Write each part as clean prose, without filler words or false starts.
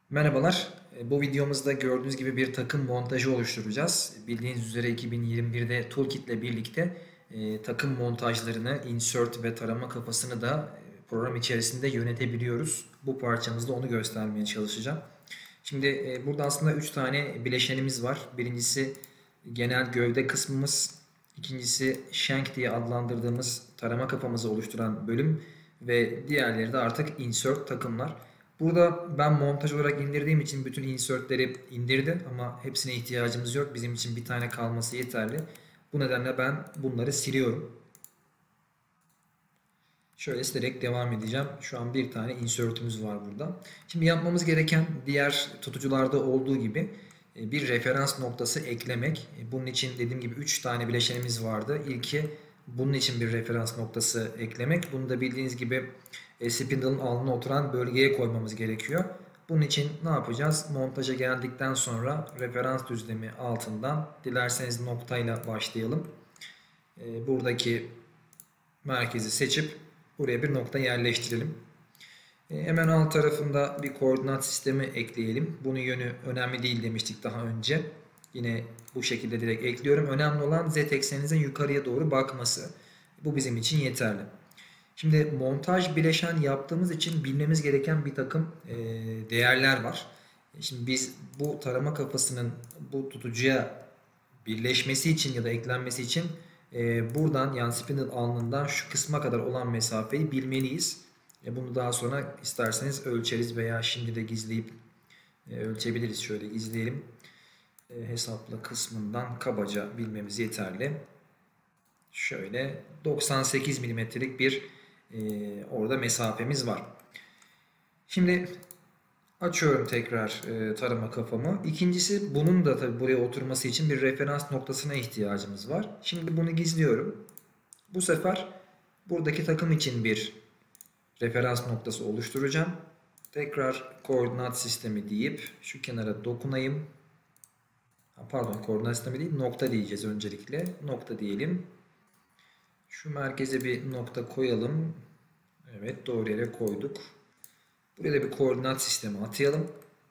Merhabalar. Bu videomuzda gördüğünüz gibi bir takım montajı oluşturacağız. Bildiğiniz üzere 2021'de Toolkit ile birlikte takım montajlarını, insert ve tarama kafasını da program içerisinde yönetebiliyoruz. Bu parçamızda onu göstermeye çalışacağım. Şimdi burada aslında 3 tane bileşenimiz var. Birincisi genel gövde kısmımız, ikincisi shank diye adlandırdığımız tarama kafamızı oluşturan bölüm ve diğerleri de artık insert takımlar. Burada ben montaj olarak indirdiğim için bütün insertleri indirdi ama hepsine ihtiyacımız yok. Bizim için bir tane kalması yeterli. Bu nedenle ben bunları siliyorum. Şöyle silerek devam edeceğim. Şu an bir tane insert'ümüz var burada. Şimdi yapmamız gereken diğer tutucularda olduğu gibi bir referans noktası eklemek. Bunun için dediğim gibi 3 tane bileşenimiz vardı. İlki bunun için bir referans noktası eklemek. Bunu da bildiğiniz gibi spindle'ın alnına oturan bölgeye koymamız gerekiyor. Bunun için ne yapacağız? Montaja geldikten sonra referans düzlemi altından dilerseniz noktayla başlayalım. Buradaki merkezi seçip buraya bir nokta yerleştirelim. Hemen alt tarafında bir koordinat sistemi ekleyelim. Bunun yönü önemli değil demiştik daha önce. Yine bu şekilde direkt ekliyorum. Önemli olan z ekseninizin yukarıya doğru bakması. Bu bizim için yeterli. Şimdi montaj bileşen yaptığımız için bilmemiz gereken bir takım değerler var. Şimdi biz bu tarama kafasının bu tutucuya birleşmesi için ya da eklenmesi için buradan yani spindle alnından şu kısma kadar olan mesafeyi bilmeliyiz. Bunu daha sonra isterseniz ölçeriz veya şimdi de gizleyip ölçebiliriz. Şöyle gizleyelim. Hesapla kısmından kabaca bilmemiz yeterli. Şöyle 98 milimetrelik bir orada mesafemiz var. Şimdi açıyorum tekrar tarama kafamı. İkincisi bunun da tabii buraya oturması için bir referans noktasına ihtiyacımız var. Şimdi bunu gizliyorum. Bu sefer buradaki takım için bir referans noktası oluşturacağım. Tekrar koordinat sistemi deyip şu kenara dokunayım. Pardon, koordinat sistemi değil, nokta diyeceğiz öncelikle. Nokta diyelim. Şu merkeze bir nokta koyalım. Evet, doğru yere koyduk. Buraya da bir koordinat sistemi atayalım.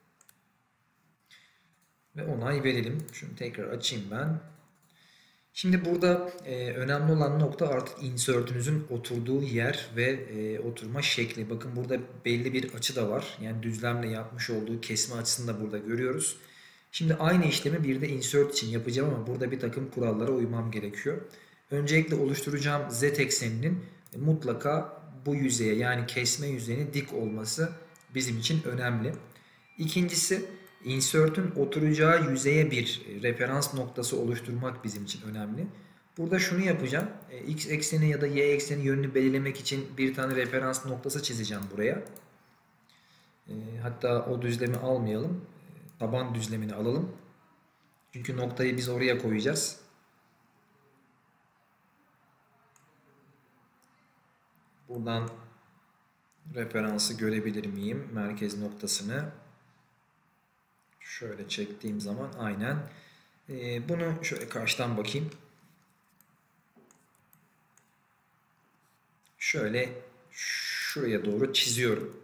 Ve onay verelim. Şunu tekrar açayım ben. Şimdi burada önemli olan nokta artık insert'ünüzün oturduğu yer ve oturma şekli. Bakın burada belli bir açı da var. Yani düzlemle yapmış olduğu kesme açısını da burada görüyoruz. Şimdi aynı işlemi bir de insert için yapacağım ama burada bir takım kurallara uymam gerekiyor. Öncelikle oluşturacağım z ekseninin mutlaka bu yüzeye yani kesme yüzeyine dik olması bizim için önemli. İkincisi insert'ün oturacağı yüzeye bir referans noktası oluşturmak bizim için önemli. Burada şunu yapacağım. X ekseni ya da Y ekseni yönünü belirlemek için bir tane referans noktası çizeceğim buraya. Hatta o düzlemi almayalım. Taban düzlemini alalım. Çünkü noktayı biz oraya koyacağız. Buradan referansı görebilir miyim? Merkez noktasını. Şöyle çektiğim zaman aynen. Bunu şöyle karşıdan bakayım. Şöyle şuraya doğru çiziyorum.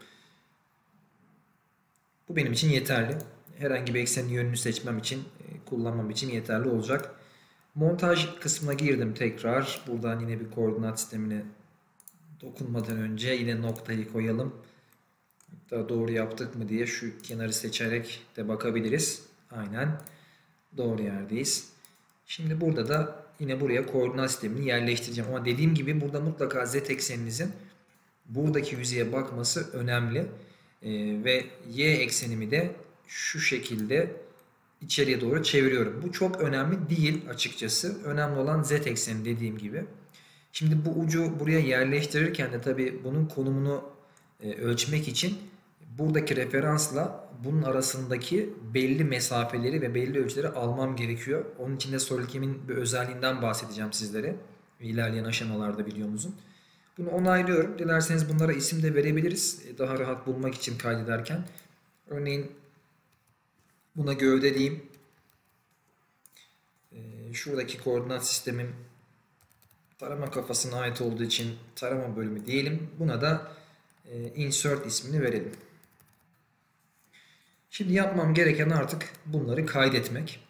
Bu benim için yeterli. Herhangi bir eksenin yönünü seçmem için, kullanmam için yeterli olacak. Montaj kısmına girdim tekrar. Buradan yine bir koordinat sistemine dokunmadan önce yine noktayı koyalım. Hatta doğru yaptık mı diye şu kenarı seçerek de bakabiliriz. Aynen doğru yerdeyiz. Şimdi burada da yine buraya koordinat sistemini yerleştireceğim. Ama dediğim gibi burada mutlaka z ekseninizin buradaki yüzeye bakması önemli. Ve y eksenimi de şu şekilde içeriye doğru çeviriyorum. Bu çok önemli değil açıkçası. Önemli olan z ekseni dediğim gibi. Şimdi bu ucu buraya yerleştirirken de tabii bunun konumunu ölçmek için buradaki referansla bunun arasındaki belli mesafeleri ve belli ölçüleri almam gerekiyor. Onun için de SolidCam'in bir özelliğinden bahsedeceğim sizlere ilerleyen aşamalarda videomuzun. Bunu onaylıyorum. Dilerseniz bunlara isim de verebiliriz. Daha rahat bulmak için kaydederken. Örneğin buna gövde diyeyim. Şuradaki koordinat sistemim tarama kafasına ait olduğu için tarama bölümü diyelim. Buna da insert ismini verelim. Şimdi yapmam gereken artık bunları kaydetmek.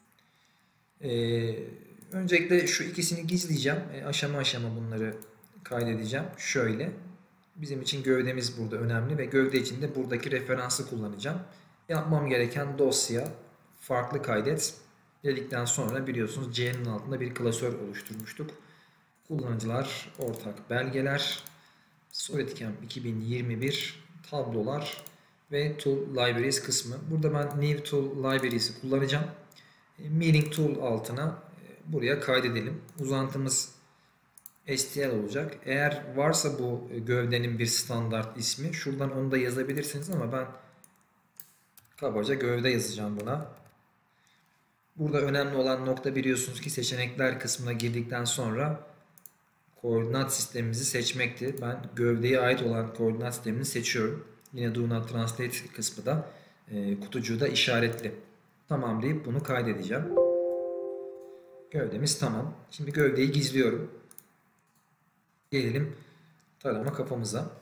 Öncelikle şu ikisini gizleyeceğim. Aşama aşama bunları kaydedeceğim. Şöyle. Bizim için gövdemiz burada önemli ve gövde için de buradaki referansı kullanacağım. Yapmam gereken dosya farklı kaydet dedikten sonra biliyorsunuz C'nin altında bir klasör oluşturmuştuk. Kullanıcılar, ortak belgeler, SolidCamp 2021, tablolar ve Tool Libraries kısmı. Burada ben New Tool Libraries'i kullanacağım. Milling Tool altına buraya kaydedelim. Uzantımız STL olacak. Eğer varsa bu gövdenin bir standart ismi, şuradan onu da yazabilirsiniz ama ben kabaca gövde yazacağım buna. Burada önemli olan nokta biliyorsunuz ki seçenekler kısmına girdikten sonra koordinat sistemimizi seçmekti. Ben gövdeye ait olan koordinat sistemini seçiyorum. Yine Do Not Translate kısmı da kutucuğu da işaretli. Tamam deyip bunu kaydedeceğim. Gövdemiz tamam. Şimdi gövdeyi gizliyorum. Gelelim tarama kafamıza.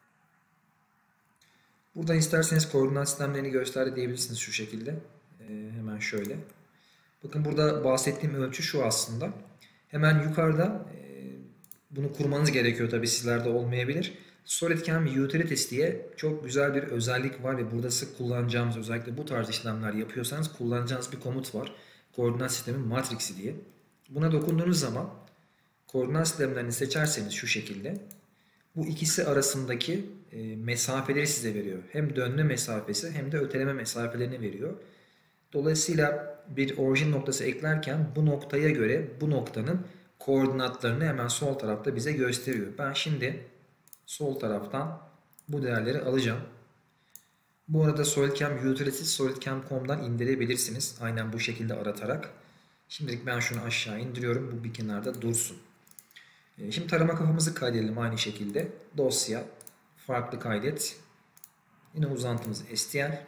Burada isterseniz koordinat sistemlerini göster diyebilirsiniz şu şekilde. Hemen şöyle. Bakın burada bahsettiğim ölçü şu aslında. Hemen yukarıda bunu kurmanız gerekiyor, tabi sizlerde olmayabilir. SolidCamp Utilities diye çok güzel bir özellik var ve burada sık kullanacağımız, özellikle bu tarz işlemler yapıyorsanız kullanacağınız bir komut var. Koordinat sistemi matrixi diye. Buna dokunduğunuz zaman koordinat sistemlerini seçerseniz şu şekilde bu ikisi arasındaki mesafeleri size veriyor. Hem dönme mesafesi hem de öteleme mesafelerini veriyor. Dolayısıyla bir orijin noktası eklerken bu noktaya göre bu noktanın koordinatlarını hemen sol tarafta bize gösteriyor. Ben şimdi sol taraftan bu değerleri alacağım. Bu arada SolidCamp Utilities solidcamp.com'dan indirebilirsiniz. Aynen bu şekilde aratarak. Şimdilik ben şunu aşağı indiriyorum. Bu bir kenarda dursun. Şimdi tarama kafamızı kaydedelim aynı şekilde. Dosya, farklı kaydet. Yine uzantımız STL.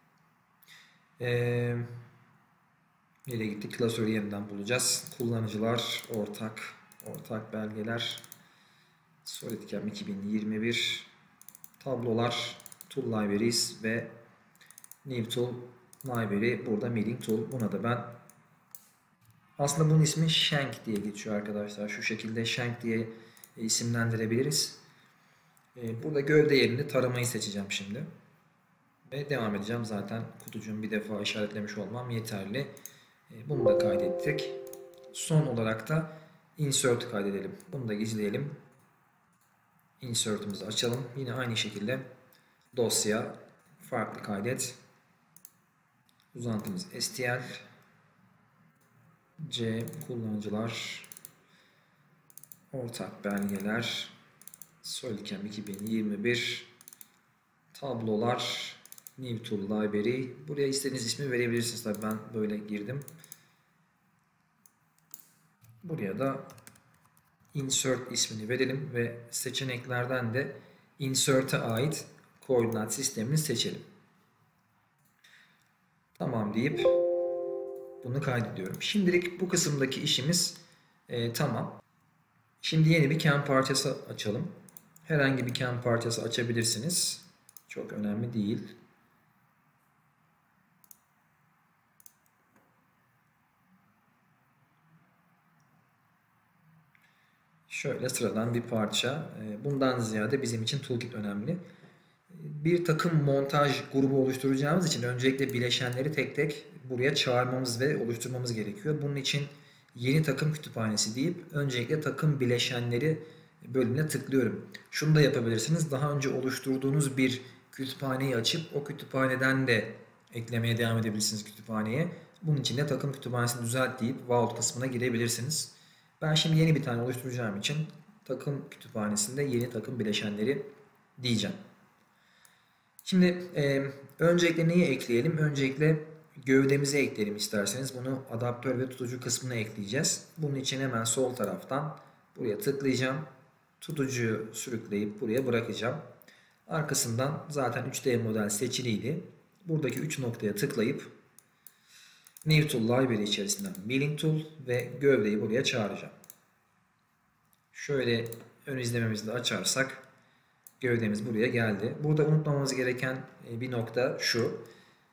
Nereye gittik? Klasörü yeniden bulacağız. Kullanıcılar, ortak belgeler, SolidCamp 2021, tablolar, Tool Libraries ve New Tool Library. Burada Milling Tool. Buna da ben aslında bunun ismi Shank diye geçiyor arkadaşlar. Şu şekilde Shank diye isimlendirebiliriz. Burada gövde yerine taramayı seçeceğim şimdi. Ve devam edeceğim. Zaten kutucuğumu bir defa işaretlemiş olmam yeterli. Bunu da kaydettik. Son olarak da Insert kaydedelim. Bunu da gizleyelim. Insert'ımızı açalım. Yine aynı şekilde dosya, farklı kaydet. Uzantımız STL. C, kullanıcılar, ortak belgeler, SolidCamp 2021, tablolar, New Tool Library. Buraya istediğiniz ismi verebilirsiniz. Tabii ben böyle girdim. Buraya da Insert ismini verelim ve seçeneklerden de Insert'e ait koordinat sistemini seçelim. Tamam deyip bunu kaydediyorum. Şimdilik bu kısımdaki işimiz tamam. Şimdi yeni bir CAM parçası açalım. Herhangi bir CAM parçası açabilirsiniz. Çok önemli değil. Şöyle sıradan bir parça. Bundan ziyade bizim için toolkit önemli. Bir takım montaj grubu oluşturacağımız için öncelikle bileşenleri tek tek buraya çağırmamız ve oluşturmamız gerekiyor. Bunun için yeni takım kütüphanesi deyip öncelikle takım bileşenleri bölümüne tıklıyorum. Şunu da yapabilirsiniz. Daha önce oluşturduğunuz bir kütüphaneyi açıp o kütüphaneden de eklemeye devam edebilirsiniz kütüphaneye. Bunun için de takım kütüphanesini düzelt deyip Vault kısmına girebilirsiniz. Ben şimdi yeni bir tane oluşturacağım için takım kütüphanesinde yeni takım bileşenleri diyeceğim. Şimdi öncelikle neyi ekleyelim? Öncelikle gövdemizi ekleyelim isterseniz. Bunu adaptör ve tutucu kısmına ekleyeceğiz. Bunun için hemen sol taraftan buraya tıklayacağım. Tutucuyu sürükleyip buraya bırakacağım. Arkasından zaten 3D model seçiliydi. Buradaki 3 noktaya tıklayıp New Tool Library içerisinden Milling Tool ve gövdeyi buraya çağıracağım. Şöyle ön izlememizi de açarsak gövdemiz buraya geldi. Burada unutmamamız gereken bir nokta şu.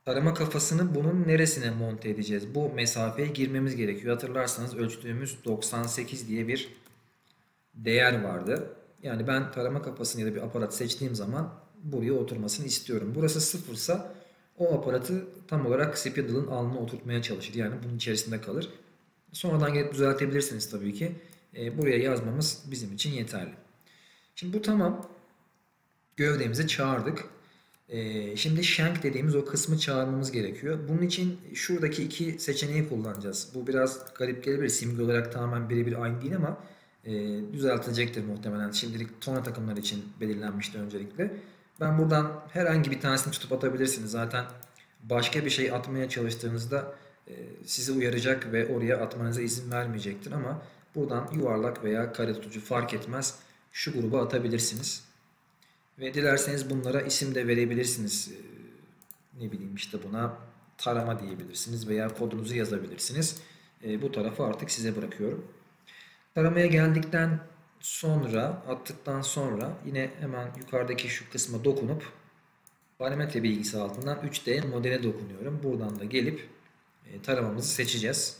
Tarama kafasını bunun neresine monte edeceğiz? Bu mesafeye girmemiz gerekiyor. Hatırlarsanız ölçtüğümüz 98 diye bir değer vardı. Yani ben tarama kafasını ya da bir aparat seçtiğim zaman buraya oturmasını istiyorum. Burası sıfırsa o aparatı tam olarak spindle'ın alnına oturtmaya çalışır. Yani bunun içerisinde kalır. Sonradan gelip düzeltebilirsiniz tabii ki. Buraya yazmamız bizim için yeterli. Şimdi bu tamam. Gövdemizi çağırdık. Şimdi shank dediğimiz o kısmı çağırmamız gerekiyor. Bunun için şuradaki iki seçeneği kullanacağız. Bu biraz garip gelebilir. Simge olarak tamamen birebir aynı değil ama düzeltilecektir muhtemelen. Şimdilik tona takımlar için belirlenmişti öncelikle. Ben buradan herhangi bir tanesini tutup atabilirsiniz. Zaten başka bir şey atmaya çalıştığınızda sizi uyaracak ve oraya atmanıza izin vermeyecektir. Ama buradan yuvarlak veya kare tutucu fark etmez. Şu gruba atabilirsiniz. Ve dilerseniz bunlara isim de verebilirsiniz. Ne bileyim işte buna tarama diyebilirsiniz veya kodunuzu yazabilirsiniz. Bu tarafı artık size bırakıyorum. Taramaya geldikten sonra, attıktan sonra yine hemen yukarıdaki şu kısma dokunup parametre bilgisi altından 3D modele dokunuyorum. Buradan da gelip taramamızı seçeceğiz.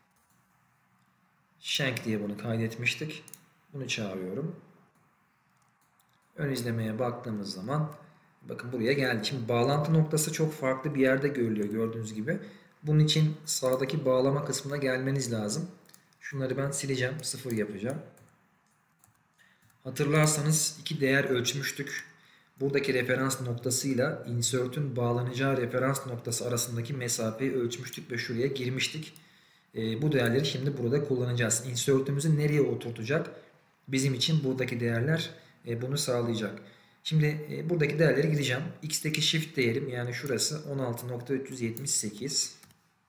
Shank diye bunu kaydetmiştik. Bunu çağırıyorum. Ön izlemeye baktığımız zaman bakın buraya geldi. Şimdi bağlantı noktası çok farklı bir yerde görülüyor gördüğünüz gibi. Bunun için sağdaki bağlama kısmına gelmeniz lazım. Şunları ben sileceğim. 0 yapacağım. Hatırlarsanız iki değer ölçmüştük. Buradaki referans noktasıyla insert'ün bağlanacağı referans noktası arasındaki mesafeyi ölçmüştük ve şuraya girmiştik. Bu değerleri şimdi burada kullanacağız. Insert'ümüzü nereye oturtacak? Bizim için buradaki değerler bunu sağlayacak. Şimdi buradaki değerleri gideceğim. X'teki shift değerim yani şurası 16.378.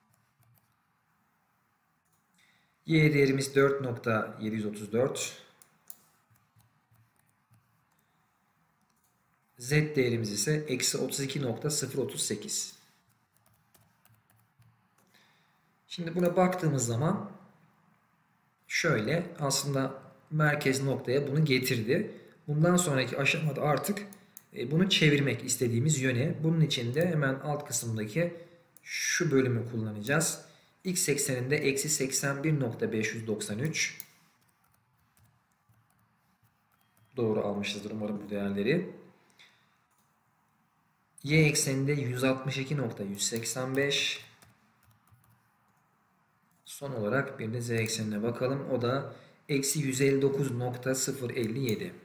Y değerimiz 4.734. Z değerimiz ise eksi 32.038. Şimdi buna baktığımız zaman şöyle aslında merkez noktaya bunu getirdi. Bundan sonraki aşamada artık bunu çevirmek istediğimiz yöne. Bunun için de hemen alt kısımdaki şu bölümü kullanacağız. X ekseninde eksi 81.593. Doğru almışızdır umarım bu değerleri. Y ekseninde 162.185. Son olarak bir de Z eksenine bakalım. O da eksi 159.057.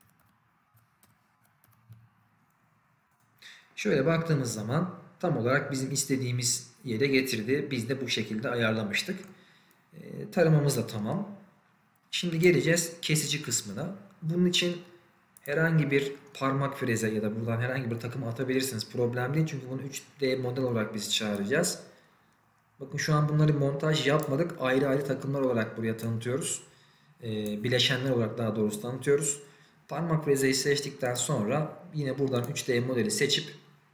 Şöyle baktığımız zaman tam olarak bizim istediğimiz yere getirdi. Biz de bu şekilde ayarlamıştık. Taramamız da tamam. Şimdi geleceğiz kesici kısmına. Bunun için herhangi bir parmak freze ya da buradan herhangi bir takım atabilirsiniz. Problem değil çünkü bunu 3D model olarak biz çağıracağız. Bakın şu an bunları montaj yapmadık. Ayrı ayrı takımlar olarak buraya tanıtıyoruz. Bileşenler olarak daha doğrusu tanıtıyoruz. Parmak frezeyi seçtikten sonra yine buradan 3D modeli seçip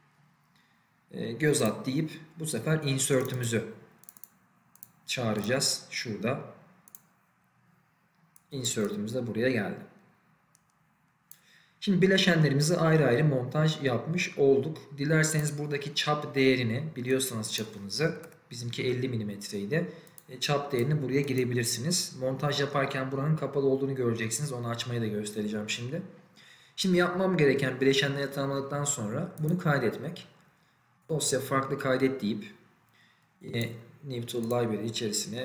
göz at deyip bu sefer insert'ümüzü çağıracağız. Şurada. Insert'ümüz de buraya geldi. Şimdi bileşenlerimizi ayrı ayrı montaj yapmış olduk. Dilerseniz buradaki çap değerini biliyorsanız çapınızı bizimki 50 mm'ydi. Çap değerini buraya girebilirsiniz. Montaj yaparken buranın kapalı olduğunu göreceksiniz. Onu açmayı da göstereceğim şimdi. Şimdi yapmam gereken bileşenleri tanımladıktan sonra bunu kaydetmek. Dosya farklı kaydet deyip yine New Tool Library içerisine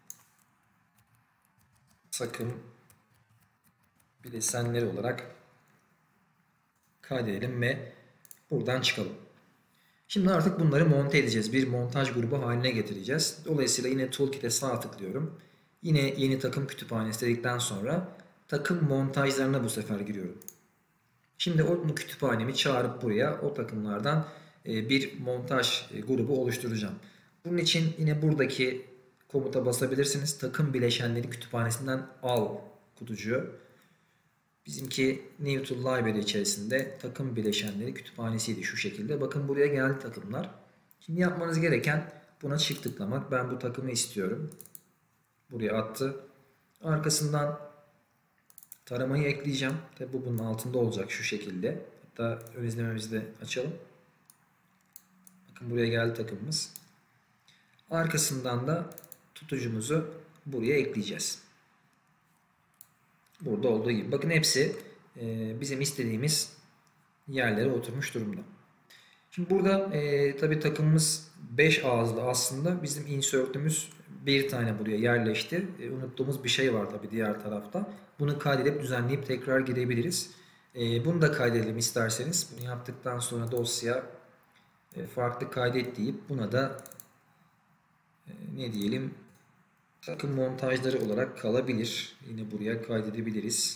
takım bileşenleri olarak kaydedelim ve buradan çıkalım. Şimdi artık bunları monte edeceğiz. Bir montaj grubu haline getireceğiz. Dolayısıyla yine Toolkit'e sağ tıklıyorum. Yine yeni takım kütüphanesi dedikten sonra takım montajlarına bu sefer giriyorum. Şimdi o kütüphanemi çağırıp buraya o takımlardan bir montaj grubu oluşturacağım. Bunun için yine buradaki komuta basabilirsiniz. Takım bileşenleri kütüphanesinden al kutucuğu. Bizimki New Tool Library içerisinde takım bileşenleri kütüphanesiydi şu şekilde. Bakın buraya geldi takımlar. Şimdi yapmanız gereken buna çift tıklamak. Ben bu takımı istiyorum. Buraya attı. Arkasından taramayı ekleyeceğim. Tabi bu bunun altında olacak şu şekilde. Hatta ön izlememizi de açalım. Bakın buraya geldi takımımız. Arkasından da tutucumuzu buraya ekleyeceğiz. Burada olduğu gibi. Bakın hepsi bizim istediğimiz yerlere oturmuş durumda. Şimdi burada tabii takımımız 5 ağızlı aslında. Bizim insert'ümüz bir tane buraya yerleşti. Unuttuğumuz bir şey var tabii diğer tarafta. Bunu kaydedip düzenleyip tekrar girebiliriz. Bunu da kaydedelim isterseniz. Bunu yaptıktan sonra dosya farklı kaydet deyip buna da ne diyelim, takım montajları olarak kalabilir. Yine buraya kaydedebiliriz.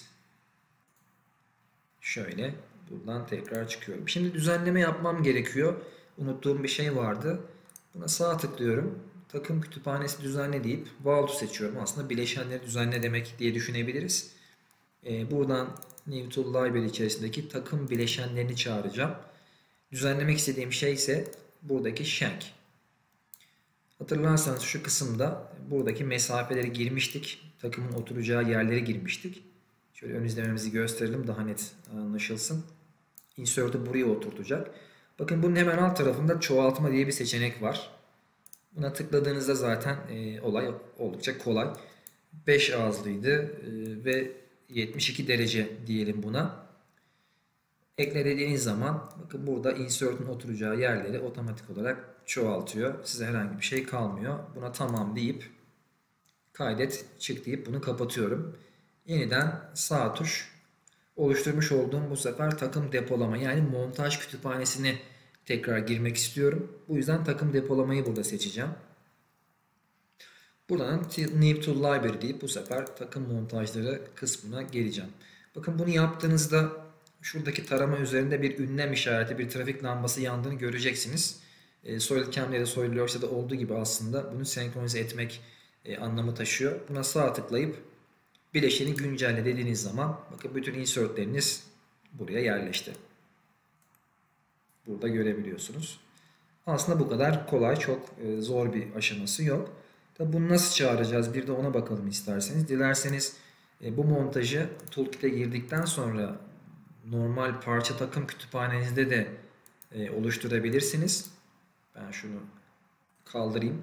Şöyle buradan tekrar çıkıyorum. Şimdi düzenleme yapmam gerekiyor. Unuttuğum bir şey vardı. Buna sağ tıklıyorum. Takım kütüphanesi düzenle deyip Vault'u seçiyorum. Aslında bileşenleri düzenle demek diye düşünebiliriz. Buradan New Tool Library içerisindeki takım bileşenlerini çağıracağım. Düzenlemek istediğim şey ise buradaki shank. Hatırlarsanız şu kısımda buradaki mesafeleri girmiştik. Takımın oturacağı yerleri girmiştik. Şöyle ön izlememizi gösterelim daha net anlaşılsın. Insert'ı buraya oturtacak. Bakın bunun hemen alt tarafında çoğaltma diye bir seçenek var. Buna tıkladığınızda zaten olay oldukça kolay. 5 ağızlıydı ve 72 derece diyelim buna. Ekle dediğiniz zaman bakın burada insert'ın oturacağı yerleri otomatik olarak çoğaltıyor. Size herhangi bir şey kalmıyor. Buna tamam deyip kaydet çık deyip bunu kapatıyorum. Yeniden sağ tuş oluşturmuş olduğum bu sefer takım depolama yani montaj kütüphanesine tekrar girmek istiyorum. Bu yüzden takım depolamayı burada seçeceğim. Buradan New Tool Library deyip bu sefer takım montajları kısmına geleceğim. Bakın bunu yaptığınızda şuradaki tarama üzerinde bir ünlem işareti, bir trafik lambası yandığını göreceksiniz. SolidCam'de ya da SolidWorks'ta olduğu gibi aslında bunu senkronize etmek anlamı taşıyor. Buna sağ tıklayıp bileşeni güncelle dediğiniz zaman bakın bütün insertleriniz buraya yerleşti. Burada görebiliyorsunuz. Aslında bu kadar kolay, çok zor bir aşaması yok. Tabi bunu nasıl çağıracağız bir de ona bakalım isterseniz. Dilerseniz bu montajı Toolkit'e girdikten sonra normal parça takım kütüphanenizde de oluşturabilirsiniz. Ben şunu kaldırayım.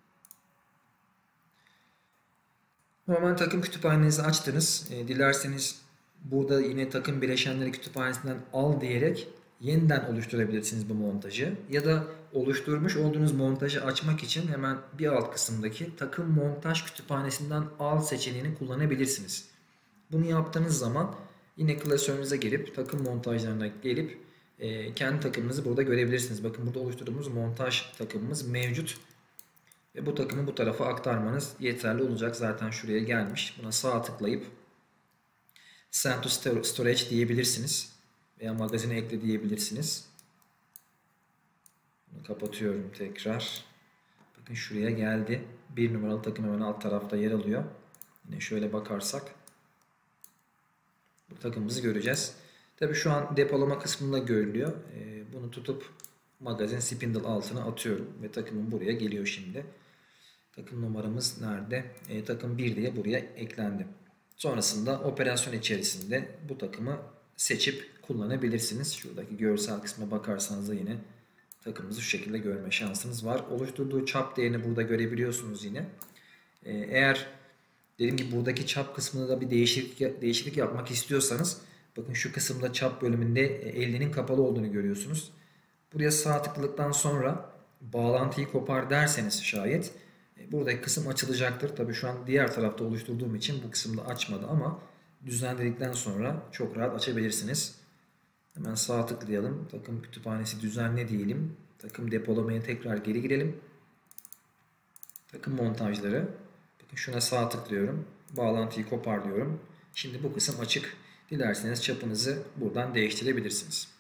Normal takım kütüphanenizi açtınız. Dilerseniz burada yine takım bileşenleri kütüphanesinden al diyerek yeniden oluşturabilirsiniz bu montajı. Ya da oluşturmuş olduğunuz montajı açmak için hemen bir alt kısımdaki takım montaj kütüphanesinden al seçeneğini kullanabilirsiniz. Bunu yaptığınız zaman yine klasörünüze gelip takım montajlarına gelip kendi takımınızı burada görebilirsiniz. Bakın burada oluşturduğumuz montaj takımımız mevcut. Ve bu takımı bu tarafa aktarmanız yeterli olacak. Zaten şuraya gelmiş. Buna sağ tıklayıp Send to Storage diyebilirsiniz. Veya magazine ekle diyebilirsiniz. Bunu kapatıyorum tekrar. Bakın şuraya geldi. 1 numaralı takım hemen alt tarafta yer alıyor. Yine şöyle bakarsak bu takımımızı göreceğiz. Tabi şu an depolama kısmında görülüyor. Bunu tutup magazin spindle altına atıyorum. Ve takımım buraya geliyor şimdi. Takım numaramız nerede? Takım 1 diye buraya eklendi. Sonrasında operasyon içerisinde bu takımı seçip kullanabilirsiniz. Şuradaki görsel kısma bakarsanız da yine takımımızı şu şekilde görme şansınız var. Oluşturduğu çap değerini burada görebiliyorsunuz yine. Eğer dediğim gibi buradaki çap kısmında da bir değişiklik yapmak istiyorsanız bakın şu kısımda çap bölümünde 50'nin kapalı olduğunu görüyorsunuz. Buraya sağ tıkladıktan sonra bağlantıyı kopar derseniz şayet buradaki kısım açılacaktır. Tabii şu an diğer tarafta oluşturduğum için bu kısımda açmadı ama düzenledikten sonra çok rahat açabilirsiniz. Hemen sağ tıklayalım. Takım kütüphanesi düzenle diyelim. Takım depolamaya tekrar geri girelim. Takım montajları. Bakın şuna sağ tıklıyorum. Bağlantıyı kopar diyorum. Şimdi bu kısım açık. Dilerseniz çapınızı buradan değiştirebilirsiniz.